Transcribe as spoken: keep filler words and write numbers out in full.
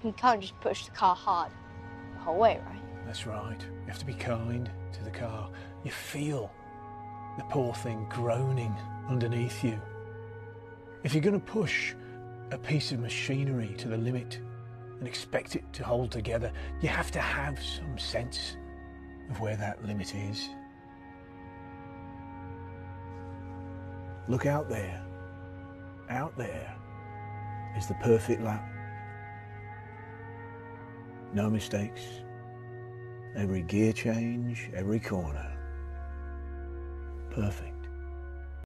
You can't just push the car hard the whole way, right? That's right. You have to be kind to the car. You feel the poor thing groaning underneath you. If you're going to push a piece of machinery to the limit and expect it to hold together, you have to have some sense of where that limit is. Look out there. Out there is the perfect lap. No mistakes. Every gear change, every corner. Perfect.